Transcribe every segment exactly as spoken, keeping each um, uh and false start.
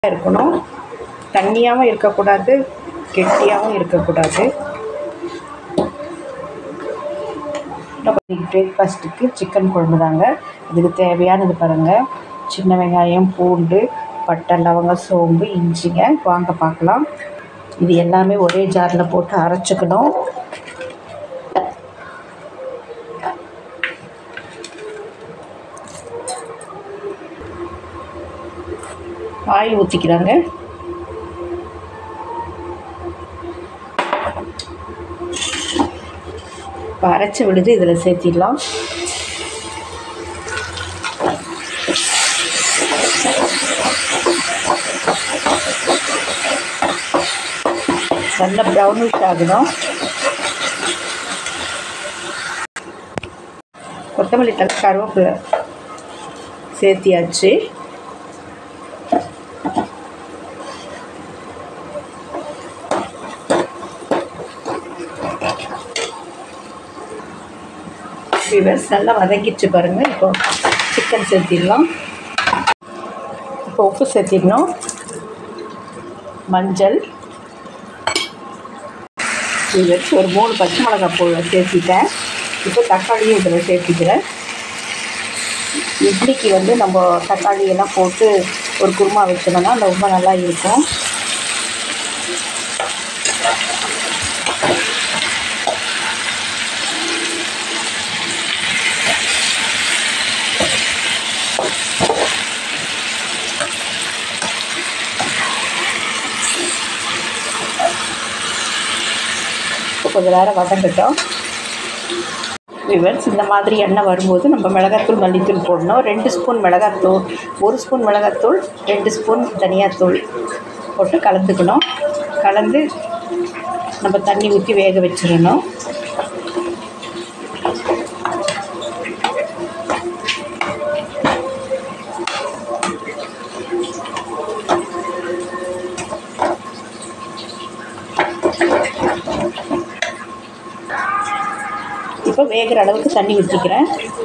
இருக்கணும். தண்ணியாகவும் இருக்கக்கூடாது, கெட்டியாகவும் இருக்கக்கூடாது. பிரேக்ஃபாஸ்ட்டுக்கு சிக்கன் குழம்பு தாங்க. இதுக்கு தேவையானது பாருங்கள். சின்ன வெங்காயம், பூண்டு, பட்டை, லவங்கம், சோம்பு, இஞ்சிங்க. வாங்க பார்க்கலாம். இது எல்லாமே ஒரே ஜாரில் போட்டு அரைச்சிக்கணும். ஆயில் ஊற்றிக்கிறாங்க. இப்போ அரைச்சி விடுது, இதில் சேர்த்திடலாம். நல்லா ப்ரௌனிஷ் ஆகணும். கொத்தமல்லி தலை, கருவேப்பிலை சேர்த்தியாச்சு. விவர்ஸ் நல்லா வதங்கிச்சு பாருங்கள். இப்போ சிக்கன் சேர்த்திடலாம். இப்போ உப்பு சேர்த்திடணும். மஞ்சள், விவர்ஸ் ஒரு மூணு பச்சை மிளகாய் பூ சேர்த்திட்டேன். இப்போ தக்காளியும் இதில் சேர்த்திக்கிறேன். இட்லிக்கு வந்து நம்ம தக்காளி எல்லாம் போட்டு ஒரு குருமா வச்சோம்னா ரொம்ப நல்லா இருக்கும். கொஞ்சம் நேரம் வதங்கட்டும். விவர்ஸ் இந்த மாதிரி எண்ணெய் வரும்போது நம்ம மிளகாத்தூள், மல்லித்தூள் போடணும். ரெண்டு ஸ்பூன் மிளகாத்தூள், ஒரு ஸ்பூன் மிளகாத்தூள், ரெண்டு ஸ்பூன் தனியாத்தூள் போட்டு கலந்துக்கணும். கலந்து நம்ம தண்ணி ஊற்றி வேக வச்சிடணும். இப்போ வேகிற அளவுக்கு தண்ணி ஊற்றிக்கிறேன்.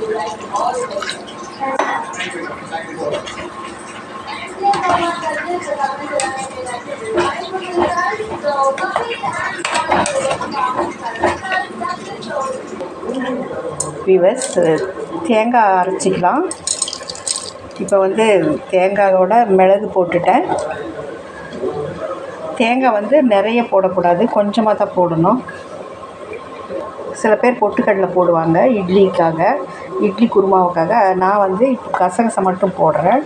விவர்ஸ் தேங்காய் அரைச்சிக்கலாம். இப்போ வந்து தேங்காயோட மிளகு போட்டுட்டேன். தேங்காய் வந்து நிறைய போடக்கூடாது, கொஞ்சமாக தான் போடணும். சில பேர் பொட்டுக்கடலை போடுவாங்க இட்லிக்காக, இட்லி குருமாவுக்காக. நான் வந்து இப்போ கசகசை மட்டும் போடுறேன்.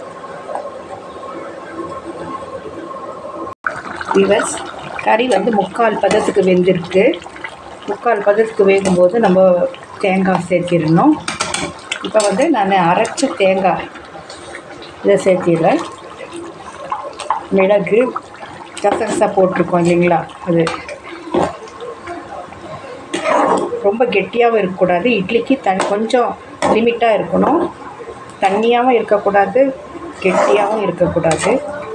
விவர்ஸ் கறி வந்து முக்கால் பதத்துக்கு வெந்திருக்கு. முக்கால் பதத்துக்கு வேகும்போது நம்ம தேங்காய் சேர்த்திடணும். இப்போ வந்து நான் அரைச்ச தேங்காய் இதை சேர்த்திடுறேன். மிளகு, கசகசா போட்டிருக்கோம் இல்லைங்களா, அது ரொம்ப கெட்டியாகவும் இருக்கக்கூடாது. இட்லிக்கு தண்ணி கொஞ்சம் லிமிட்டாக இருக்கணும். தண்ணியாகவும் இருக்கக்கூடாது, கெட்டியாகவும் இருக்கக்கூடாது.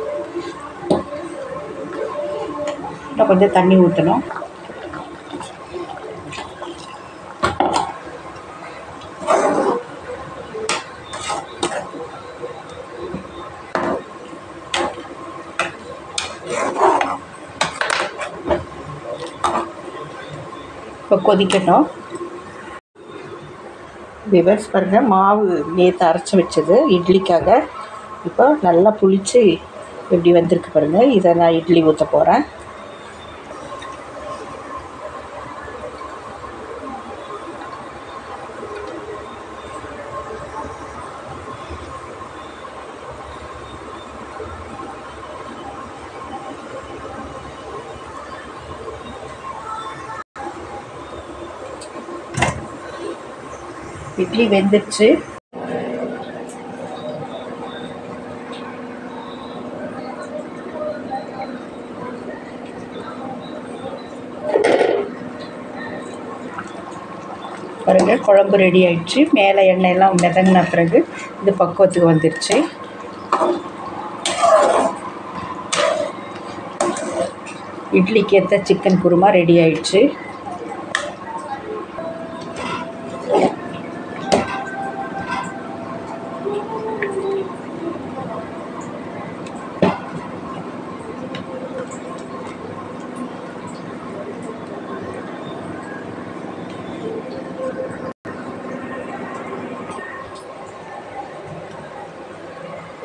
இன்னும் கொஞ்சம் தண்ணி ஊற்றணும். இப்போ கொதிக்கணும். விவர்ஸ் பாருங்கள், மாவு நேற்று அரைச்சி வச்சது இட்லிக்காக இப்போ நல்லா புளிச்சு இப்படி வந்திருக்கு பாருங்கள். இதை நான் இட்லி ஊற்ற போகிறேன். இட்லி வெந்துடுச்சு. பாருங்கள், குழம்பு ரெடி ஆயிடுச்சு. மேலே எண்ணெயெல்லாம் மிதங்கின பிறகு இது பக்குவத்துக்கு வந்துடுச்சு. இட்லிக்கு ஏற்ற சிக்கன் குருமா ரெடி ஆயிடுச்சு.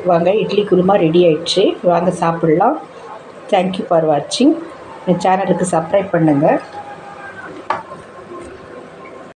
வாங்க, இட்லி குருமா ரெடி ஆயிடுச்சு. வாங்க சாப்பிட்லாம். தேங்க்யூ ஃபார் வாட்சிங். என் சேனலுக்கு சப்ஸ்கிரைப் பண்ணுங்கள்.